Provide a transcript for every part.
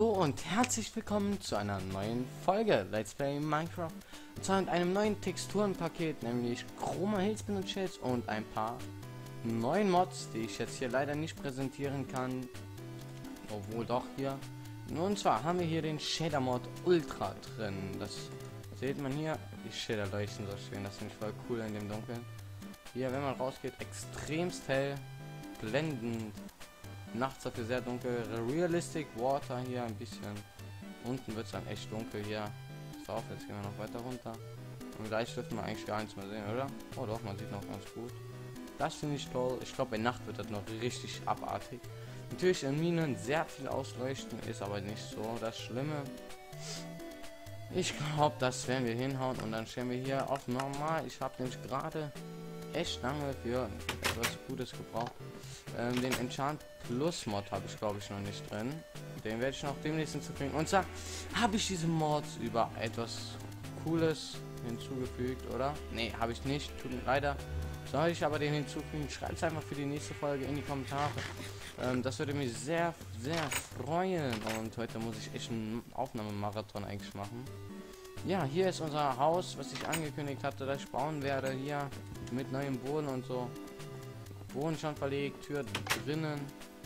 Und herzlich willkommen zu einer neuen Folge Let's Play Minecraft, zu einem neuen Texturenpaket, nämlich Chroma Hills benutzt und ein paar neuen Mods, die ich jetzt hier leider nicht präsentieren kann, obwohl doch hier. Und zwar haben wir hier den Shader Mod Ultra drin. Das sieht man hier, die Shader leuchten so schön, das finde ich voll cool in dem Dunkeln. Hier, wenn man rausgeht, extremst hell, blendend. Nachts dafür sehr dunkel. Realistic Water hier ein bisschen. Unten wird es dann echt dunkel hier. Pass auf, jetzt gehen wir noch weiter runter. Und gleich dürfen wir eigentlich gar nichts mehr sehen, oder? Oh doch, man sieht noch ganz gut. Das finde ich toll. Ich glaube, bei Nacht wird das noch richtig abartig. Natürlich in Minen sehr viel ausleuchten, ist aber nicht so das Schlimme. Ich glaube, das werden wir hinhauen und dann stellen wir hier auf normal. Ich habe nämlich gerade echt lange für etwas Gutes gebraucht. Den Enchant Plus Mod habe ich glaube ich noch nicht drin. Den werde ich noch demnächst hinzufügen. Und zwar habe ich diese Mods über etwas Cooles hinzugefügt, oder? Ne, habe ich nicht. Tut mir leider. Soll ich aber den hinzufügen? Schreibt es einfach für die nächste Folge in die Kommentare. Das würde mich sehr, sehr freuen. Und heute muss ich echt einen Aufnahmemarathon eigentlich machen. Ja, hier ist unser Haus, was ich angekündigt hatte, dass ich bauen werde. Hier mit neuem Boden und so. Boden schon verlegt, Tür drinnen.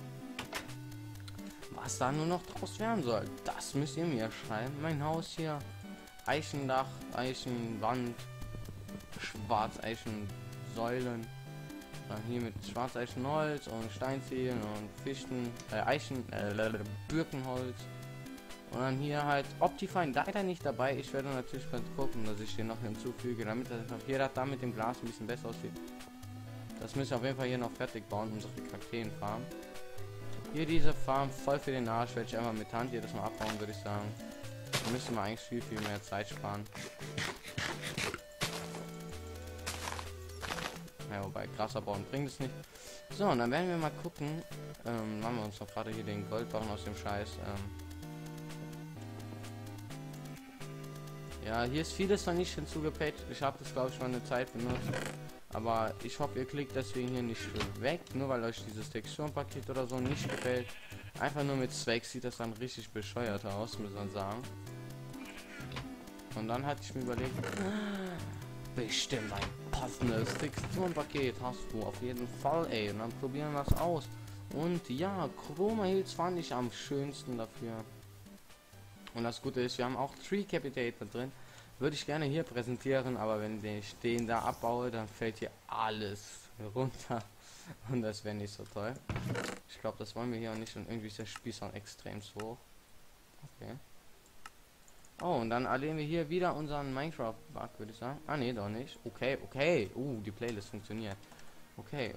Was da nur noch draus werden soll, das müsst ihr mir schreiben. Mein Haus hier, Eichendach, Eichenwand, Schwarzeichensäulen. Dann hier mit Schwarzeichenholz und Steinzählen und Fichten, Birkenholz. Und dann hier halt Optifine leider nicht dabei. Ich werde natürlich gucken, dass ich den noch hinzufüge, damit das einfach jeder da mit dem Glas ein bisschen besser aussieht. Das müssen wir auf jeden Fall hier noch fertig bauen, unsere Kakteen-Farm. Hier diese Farm voll für den Arsch, werde ich einfach mit Hand jedes Mal abbauen, würde ich sagen. Da müssen wir eigentlich viel mehr Zeit sparen. Ja, wobei Gras abbauen bringt es nicht. So, und dann werden wir mal gucken. Machen wir uns noch gerade hier den Goldbarren aus dem Scheiß. Ja, hier ist vieles noch nicht hinzugepatcht. Ich habe das glaube ich schon eine Zeit benutzt. Aber ich hoffe, ihr klickt deswegen hier nicht weg, nur weil euch dieses Texturenpaket oder so nicht gefällt. Einfach nur mit Zweck sieht das dann richtig bescheuert aus, muss man sagen. Und dann hatte ich mir überlegt, bestimmt ein passendes Texturenpaket hast du auf jeden Fall, ey. Und dann probieren wir es aus. Und ja, Chroma Hills fand ich am schönsten dafür. Und das Gute ist, wir haben auch Tree Capitator drin. Würde ich gerne hier präsentieren, aber wenn ich den da abbaue, dann fällt hier alles runter. Und das wäre nicht so toll. Ich glaube, das wollen wir hier auch nicht. Und irgendwie ist der Spießer extrem hoch. Okay. Oh, und dann erleben wir hier wieder unseren Minecraft-Bug, würde ich sagen. Ah, nee, doch nicht. Okay, okay. Die Playlist funktioniert. Okay.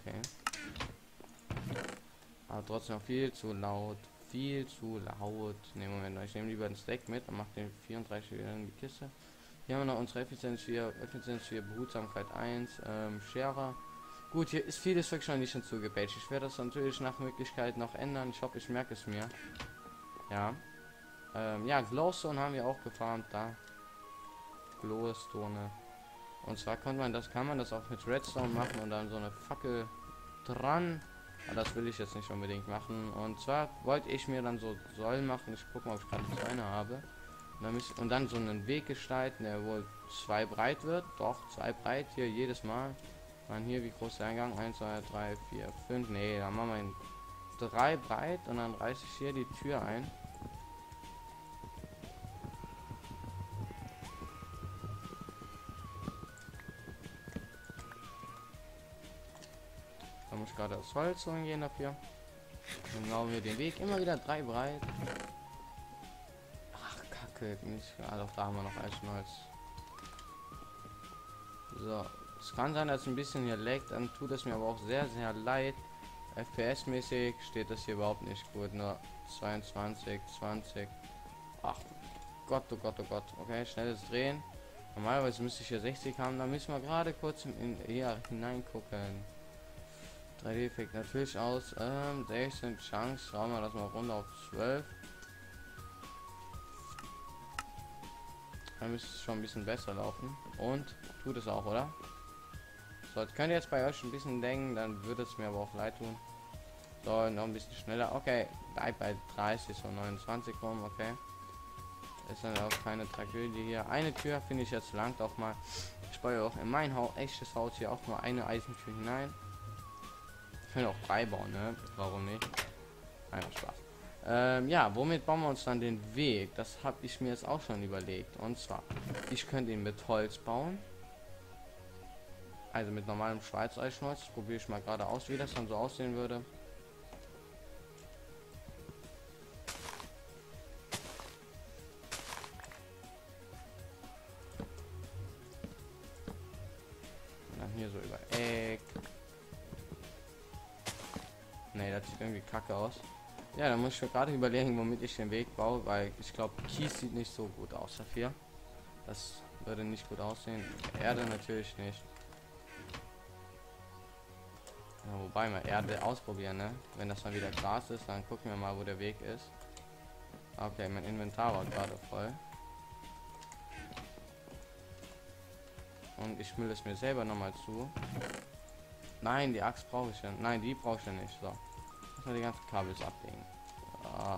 Aber trotzdem noch viel zu laut. Viel zu laut. Ne, Moment, ich nehme lieber einen Stack mit und mache den 34 wieder in die Kiste. Hier haben wir noch unsere Effizienz 4, Behutsamkeit 1, Scherer. Gut, hier ist vieles wirklich schon nicht hinzugepatcht. Ich werde das natürlich nach Möglichkeit noch ändern. Ich hoffe, ich merke es mir. Ja. Ja, Glowstone haben wir auch gefarmt da. Glowstone. Und zwar kann man das auch mit Redstone machen und dann so eine Fackel dran. Aber das will ich jetzt nicht unbedingt machen. Und zwar wollte ich mir dann so Säulen machen. Ich gucke mal, ob ich gerade so eine habe. Und dann so einen Weg gestalten, der wohl 2 breit wird. Doch, 2 breit hier jedes Mal. Dann hier, wie groß der Eingang? 1, 2, 3, 4, 5. Nee, dann machen wir ihn 3 breit und dann reiße ich hier die Tür ein. Da muss ich gerade das Holz holen gehen dafür. Dann bauen wir den Weg immer wieder 3 breit. Ach, Kacke, nicht. Ah, doch, da haben wir noch Eichenholz. So, es kann sein, dass ein bisschen hier laggt, dann tut es mir aber auch sehr, sehr leid. FPS-mäßig steht das hier überhaupt nicht gut, nur 22, 20. Ach Gott, oh Gott, oh Gott. Okay, schnelles Drehen. Normalerweise müsste ich hier 60 haben, da müssen wir gerade kurz hier hineingucken. 3D-Effekt natürlich aus. 16 Chance, schauen wir das mal runter auf 12. Dann müsste es schon ein bisschen besser laufen. Und tut es auch, oder? So, jetzt könnt ihr jetzt bei euch ein bisschen denken, dann würde es mir aber auch leid tun. So, noch ein bisschen schneller. Okay, bleib bei 30, so 29 rum, okay. Ist dann auch keine Tragödie hier. Eine Tür finde ich jetzt langt auch mal. Ich baue auch in mein echtes Haus hier auch nur eine Eisentür hinein. Ich kann auch beibauen, ne? Warum nicht? Einfach Spaß. Ja, womit bauen wir uns dann den Weg? Das habe ich mir jetzt auch schon überlegt. Und zwar, ich könnte ihn mit Holz bauen. Also mit normalem Schweizereischholz. Probiere ich mal gerade aus, wie das dann so aussehen würde. Und dann hier so über Eck. Ne, das sieht irgendwie kacke aus. Ja, da muss ich mir gerade überlegen, womit ich den Weg baue, weil ich glaube, Kies sieht nicht so gut aus dafür. Das würde nicht gut aussehen. Erde natürlich nicht. Ja, wobei mal Erde ausprobieren, ne? Wenn das mal wieder Gras ist, dann gucken wir mal, wo der Weg ist. Okay, mein Inventar war gerade voll. Und ich mülle es mir selber noch mal zu. Nein, die Axt brauche ich ja. Nein, die brauche ich ja nicht. So. Muss man die ganzen Kabels ablegen. Ah.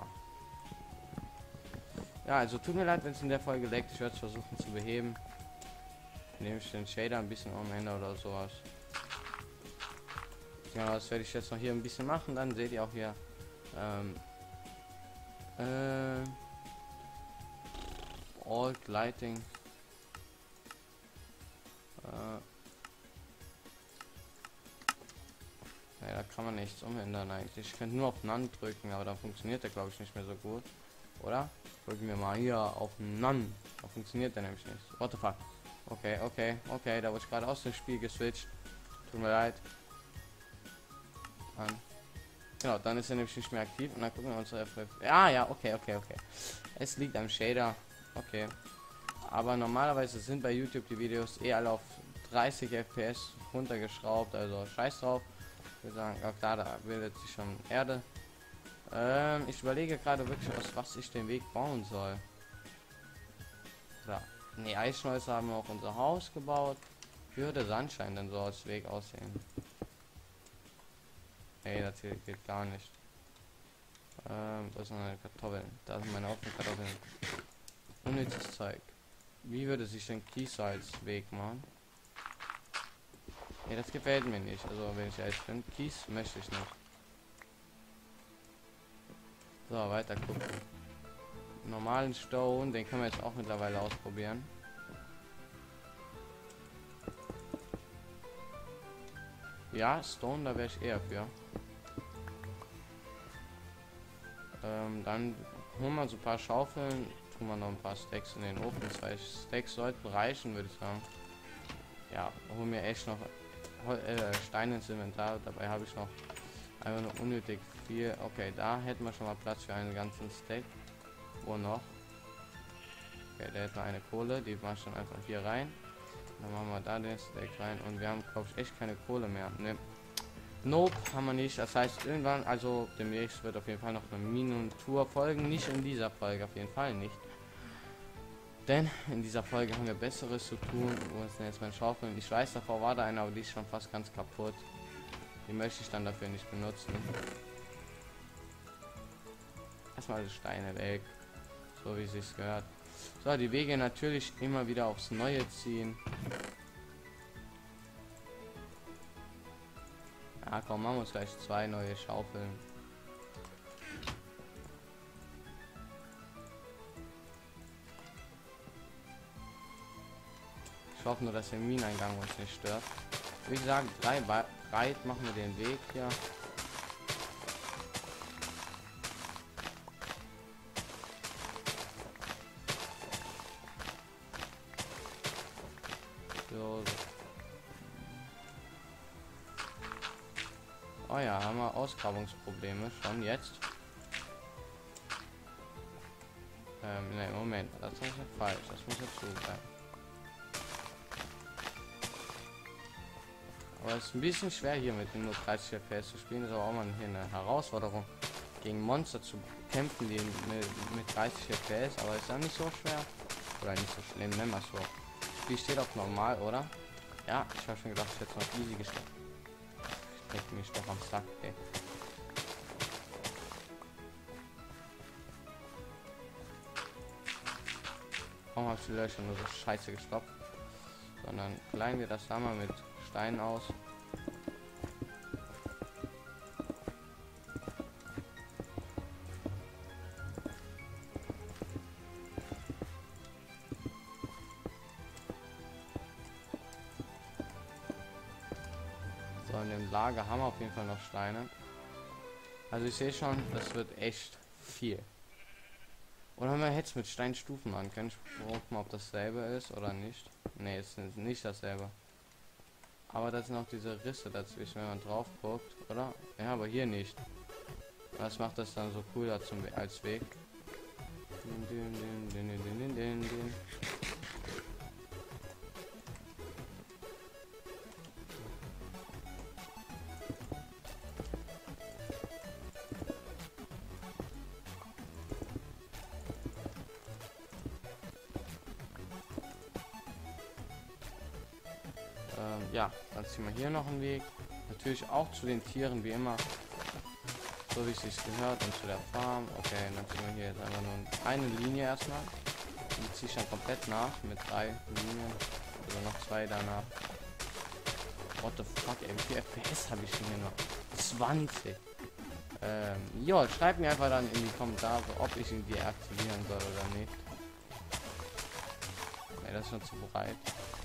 Ja, also tut mir leid, wenn es in der Folge leckt. Ich werde es versuchen zu beheben. Nehme ich den Shader ein bisschen umändern oder sowas. Ja, das werde ich jetzt noch hier ein bisschen machen. Dann seht ihr auch hier Alt Lighting. Ja, da kann man nichts umändern eigentlich. Ich könnte nur auf None drücken, aber dann funktioniert der, glaube ich, nicht mehr so gut. Oder? Drücken wir mal hier auf None. Da funktioniert der nämlich nicht. What the fuck? Okay, okay. Da wurde ich gerade aus dem Spiel geswitcht. Tut mir leid. Genau, dann ist er nämlich nicht mehr aktiv und dann gucken wir uns ja, okay. Es liegt am Shader. Okay. Aber normalerweise sind bei YouTube die Videos alle auf 30 FPS runtergeschraubt, also scheiß drauf. Ich würde sagen, ja klar, da bildet sich schon Erde. Ich überlege gerade wirklich, aus was ich den Weg bauen soll. Da. Ne, Eisschnäuze haben wir auch unser Haus gebaut. Wie würde Sandstein denn so als Weg aussehen? Ey, das hier geht gar nicht. Das sind meine Kartoffeln. Da sind meine offenen Kartoffeln. Unnützes Zeug. Wie würde sich denn Kies als Weg machen? Nee, das gefällt mir nicht. Also wenn ich ehrlich bin, Kies möchte ich nicht. So, weiter gucken. Normalen Stone, den können wir jetzt auch mittlerweile ausprobieren. Ja, Stone, da wäre ich eher für. Dann holen wir so ein paar Schaufeln, tun wir noch ein paar Stacks in den Ofen. 2 Stacks sollten reichen, würde ich sagen. Ja, holen wir echt noch Steine ins Inventar. Dabei habe ich noch einfach nur unnötig viel. Okay, da hätten wir schon mal Platz für einen ganzen Stack. Wo noch? Okay, da hätten wir eine Kohle, die mache ich dann einfach hier rein. Dann machen wir da den Stack rein und wir haben, glaube ich, echt keine Kohle mehr. Ne. Nope, haben wir nicht. Das heißt, irgendwann, also demnächst wird auf jeden Fall noch eine Minentour folgen. Nicht in dieser Folge, auf jeden Fall nicht. Denn in dieser Folge haben wir Besseres zu tun. Wo ist denn jetzt mein Schaufeln? Ich weiß, davor war da einer, aber die ist schon fast ganz kaputt. Die möchte ich dann dafür nicht benutzen. Erstmal die Steine weg. So wie es sich gehört. So, die Wege natürlich immer wieder aufs Neue ziehen. Ja, komm, machen wir uns gleich 2 neue Schaufeln. Ich hoffe nur, dass der Mineneingang uns nicht stört. Wie gesagt, 3 breit machen wir den Weg hier. So. Oh ja, haben wir Ausgrabungsprobleme schon jetzt. Ne, Moment, das ist ja falsch. Das muss jetzt so sein. Aber es ist ein bisschen schwer hier mit nur 30 FPS zu spielen. Das ist aber auch mal hier eine Herausforderung, gegen Monster zu kämpfen, die mit 30 FPS. Aber ist ja nicht so schwer. Oder nicht so schlimm, nennen wir es so. Die steht auf normal, oder? Ja, ich habe schon gedacht, ich hätte noch easy gestellt. Ich denke mich doch am Sack, ey. Warum habe ich die Löcher nur so scheiße gestoppt? Sondern kleiden wir das da mal mit Steinen aus. So, in dem Lager haben wir auf jeden Fall noch Steine. Also ich sehe schon, das wird echt viel. Oder man hätte es mit Steinstufen an können. Ich gucke mal, ob dasselbe ist oder nicht. Ne, es ist nicht dasselbe. Aber das sind auch diese Risse dazwischen, wenn man drauf guckt, oder? Ja, aber hier nicht. Das macht das dann so cool dazu als Weg. Ja, dann ziehen wir hier noch einen Weg. Natürlich auch zu den Tieren, wie immer. So wie es sich gehört und zu der Farm. Okay, dann ziehen wir hier jetzt einfach nur eine Linie erstmal. Die ziehe ich dann komplett nach mit 3 Linien. Also noch 2 danach. What the fuck, ey, wie viel FPS habe ich denn hier noch? 20. Ja, schreibt mir einfach dann in die Kommentare, ob ich ihn deaktivieren soll oder nicht. Okay, das ist schon zu breit.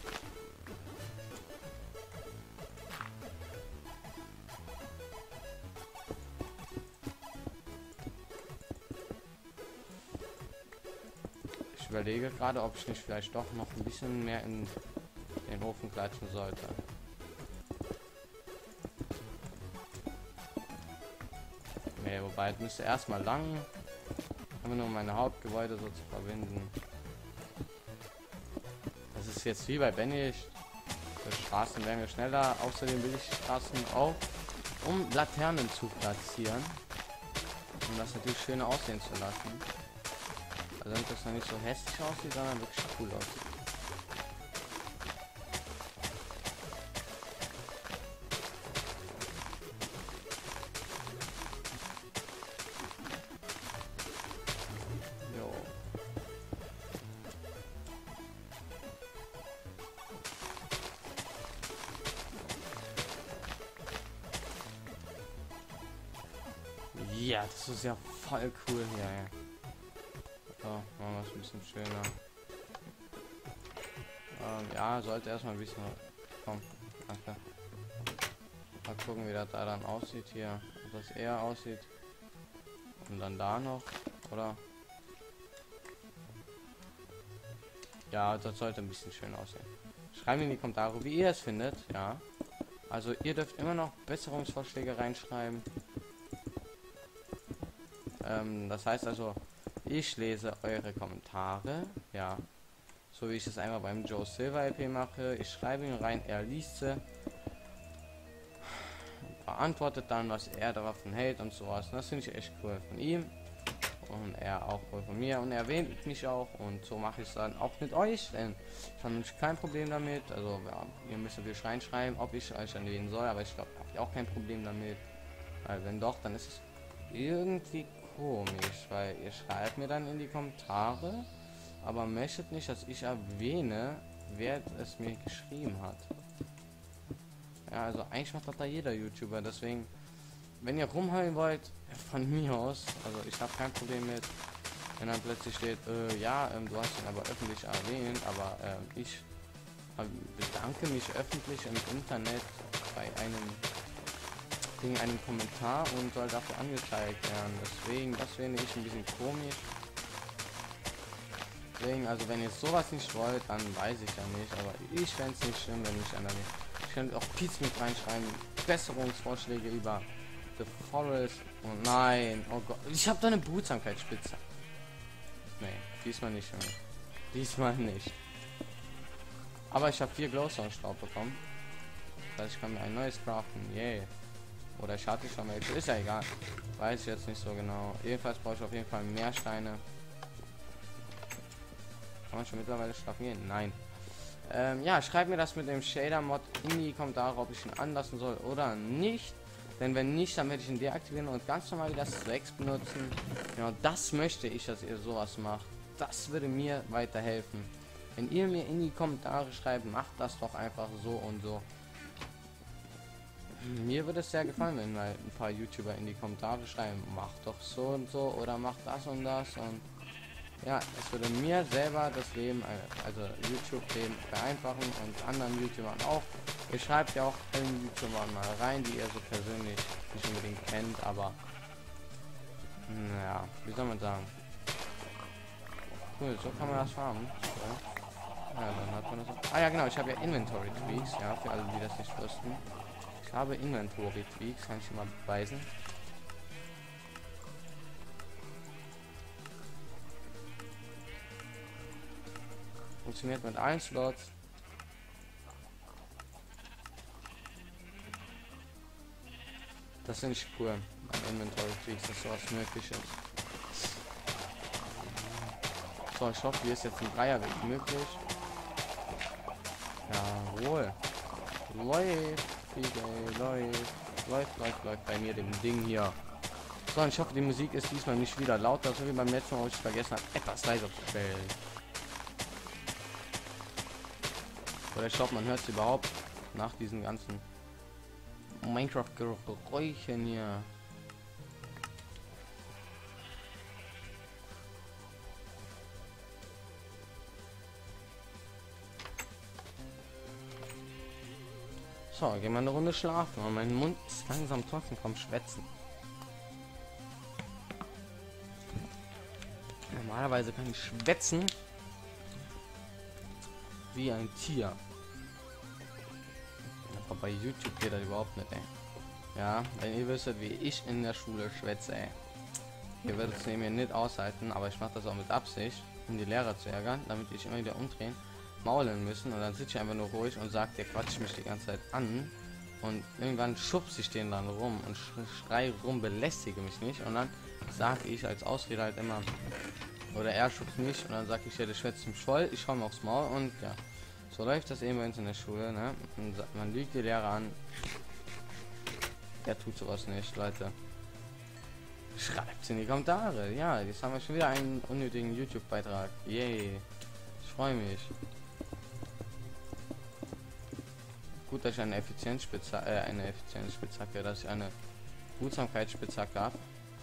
Ich überlege gerade, ob ich nicht vielleicht doch noch ein bisschen mehr in den Ofen klatschen sollte. Nee, wobei, es müsste erstmal lang, einfach nur meine Hauptgebäude so zu verbinden. Das ist jetzt wie bei Benny. Die Straßen werden wir schneller. Außerdem will ich Straßen auch, um Laternen zu platzieren. Um das natürlich schön aussehen zu lassen. Also damit das noch nicht so hässlich aussieht, sondern wirklich cool aussieht. Jo. Ja, das ist ja voll cool hier. Ja. So, machen wir es ein bisschen schöner. Ja, sollte erstmal ein bisschen. Komm, danke. Mal gucken, wie das da dann aussieht hier. Ob das eher aussieht. Und dann da noch, oder? Ja, das sollte ein bisschen schön aussehen. Schreibt in die Kommentare, wie ihr es findet, ja. Also ihr dürft immer noch Besserungsvorschläge reinschreiben. Das heißt also, ich lese eure Kommentare, ja, so wie ich es einmal beim Joe Silver LP mache. Ich schreibe ihn rein, er liest sie, beantwortet dann, was er davon hält und sowas. Und das finde ich echt cool von ihm und er auch cool von mir und er erwähnt mich auch und so mache ich es dann auch mit euch, denn ich habe nämlich kein Problem damit. Also ja, ihr müsst natürlich reinschreiben, ob ich euch erwähnen soll, aber ich glaube, habt ihr auch kein Problem damit, weil wenn doch, dann ist es irgendwie komisch, weil ihr schreibt mir dann in die Kommentare, aber möchtet nicht, dass ich erwähne, wer es mir geschrieben hat. Ja, also eigentlich macht das da jeder YouTuber, deswegen, wenn ihr rumheulen wollt, von mir aus, also ich habe kein Problem mit, wenn dann plötzlich steht, ja, du hast ihn aber öffentlich erwähnt, aber ich bedanke mich öffentlich im Internet bei einem Kommentar und soll dafür angezeigt werden. Deswegen, das finde ich ein bisschen komisch. Deswegen, also wenn ihr sowas nicht wollt, dann weiß ich ja nicht. Aber ich fände es nicht schlimm, wenn ich einer nicht. Ich könnte auch Pizza mit reinschreiben. Besserungsvorschläge über The Forest. Oh nein, oh Gott. Ich habe da eine Behutsamkeitsspitze. Nee, diesmal nicht. Junge. Diesmal nicht. Aber ich habe 4 Glowstone-Staub bekommen. Das heißt, ich kann mir ein neues craften. Yay. Oder ich hatte schon welche. Ist ja egal. Weiß ich jetzt nicht so genau. Jedenfalls brauche ich auf jeden Fall mehr Steine. Kann man schon mittlerweile schlafen gehen? Nein. Ja, schreibt mir das mit dem Shader-Mod in die Kommentare, ob ich ihn anlassen soll oder nicht. Denn wenn nicht, dann werde ich ihn deaktivieren und ganz normal wieder Slacks benutzen. Genau, das möchte ich, dass ihr sowas macht. Das würde mir weiterhelfen. Wenn ihr mir in die Kommentare schreibt, macht das doch einfach so und so. Mir würde es sehr gefallen, wenn mal ein paar YouTuber in die Kommentare schreiben, macht doch so und so oder macht das und das, und ja, es würde mir selber das Leben, also YouTube-Leben vereinfachen und anderen YouTubern auch. Ihr schreibt ja auch allen YouTubern mal rein, die ihr so persönlich nicht unbedingt kennt, aber naja, wie soll man sagen? Cool, so kann man das farmen. So. Ja, dann hat man das auch. Ah ja, genau, ich habe ja Inventory Tweaks, ja, für alle, die das nicht wussten. Ich habe Inventory Tweaks, kann ich dir mal beweisen. Funktioniert mit allen Slots. Das finde ich cool. An Inventory Tweaks, dass sowas möglich ist. So, ich hoffe, hier ist jetzt ein Dreierweg möglich. Jawohl. Läuft, läuft bei mir dem Ding hier. So, und ich hoffe, die Musik ist diesmal nicht wieder lauter, so wie beim letzten Mal, wo ich vergessen habe, etwas leiser zu stellen. Oder ich glaube, man hört es überhaupt nach diesen ganzen Minecraft-Geräuschen hier. So, gehen wir eine Runde schlafen. Und mein Mund ist langsam trocken vom Schwätzen. Normalerweise kann ich schwätzen wie ein Tier. Aber bei YouTube geht das überhaupt nicht, ey. Ja, wenn ihr wüsstet, wie ich in der Schule schwätze, ey. Ihr werdet es mir nicht aushalten, aber ich mache das auch mit Absicht, um die Lehrer zu ärgern, damit ich immer wieder umdrehen, maulen müssen, und dann sitze ich einfach nur ruhig und sagt, der quatscht mich die ganze Zeit an, und irgendwann schubse ich den dann rum und schrei rum, belästige mich nicht, und dann sage ich als Ausrede halt immer, oder er schubst mich und dann sage ich, ja, der schwätzt mich voll, ich schaue mir aufs Maul, und ja, so läuft das eben bei uns in der Schule, ne? Und man lügt die Lehrer an. Der tut sowas nicht, Leute. Schreibt in die Kommentare. Ja, jetzt haben wir schon wieder einen unnötigen YouTube-Beitrag. Yay. Ich freue mich. Gut, dass ich eine Effizienzspitzhacke, dass ich eine Behutsamkeitsspitzhacke habe.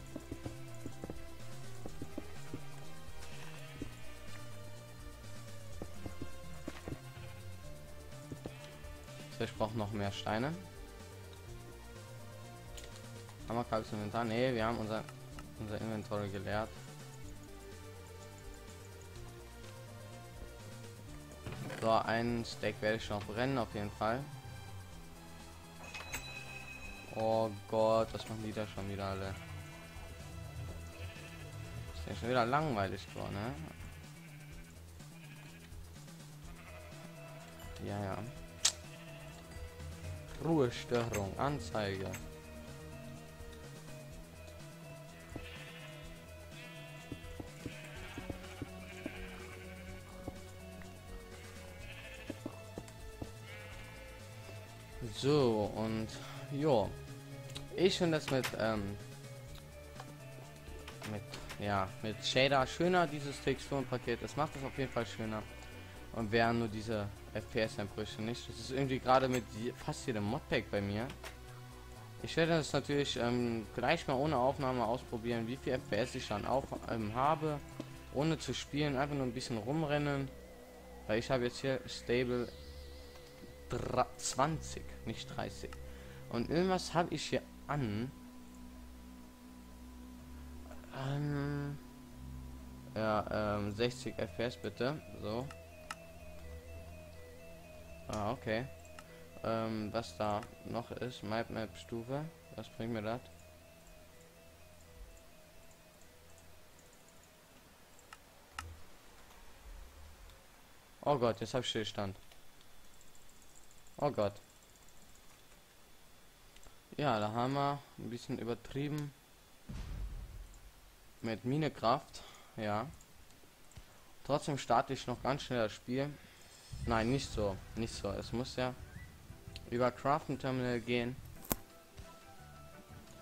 So, ich brauche noch mehr Steine. Haben wir gerade das Inventar? Ne, wir haben unser Inventory geleert. So, einen Steak werde ich noch brennen, auf jeden Fall. Oh Gott, was machen die da schon wieder alle? Ist ja schon wieder langweilig geworden, ne? Ja, ja. Ruhestörung, Anzeige. So, und jo, ich finde das mit Shader schöner, dieses Texturenpaket. Das macht es auf jeden Fall schöner, und wären nur diese FPS-Einbrüche nicht. Das ist irgendwie gerade mit fast jedem Modpack bei mir. Ich werde das natürlich gleich mal ohne Aufnahme ausprobieren, wie viel FPS ich dann habe, ohne zu spielen, einfach nur ein bisschen rumrennen, weil ich habe jetzt hier stable 20, nicht 30. Und irgendwas habe ich hier an. Ja, 60 FPS bitte. So. Ah, okay. Was da noch ist, Map Stufe. Was bringt mir das? Oh Gott, jetzt habe ich Stillstand. Oh Gott. Ja, da haben wir ein bisschen übertrieben mit Minecraft. Ja. Trotzdem starte ich noch ganz schnell das Spiel. Nein, nicht so. Nicht so. Es muss ja über Crafting Terminal gehen.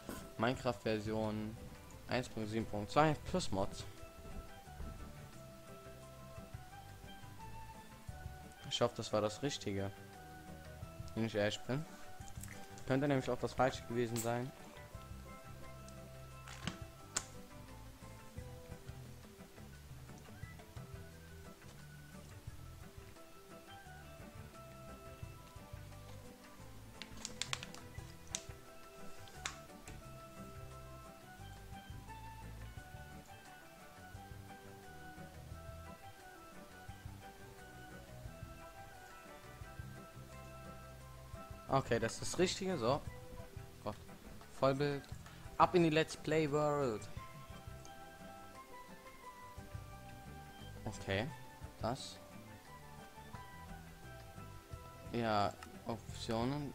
Minecraft Version 1.7.2 plus Mods. Ich hoffe, das war das Richtige. Wenn ich ehrlich bin. Könnte nämlich auch das Falsche gewesen sein. Okay, das ist das Richtige. So. Gott. Vollbild. Ab in die Let's Play World. Okay. Das. Ja, Optionen.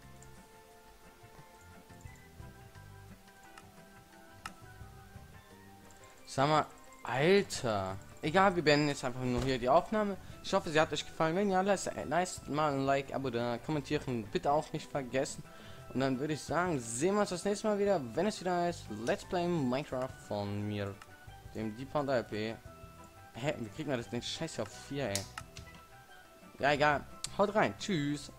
Sag mal, Alter. Egal, wir beenden jetzt einfach nur hier die Aufnahme. Ich hoffe, sie hat euch gefallen. Wenn ja, lasst mal ein Like, Abo da, kommentieren bitte auch nicht vergessen. Und dann würde ich sagen, sehen wir uns das nächste Mal wieder, wenn es wieder heißt Let's Play Minecraft von mir, dem Deepounder LP. Hä, wie kriegen wir das den Scheiß auf 4, ey? Ja, egal. Haut rein. Tschüss.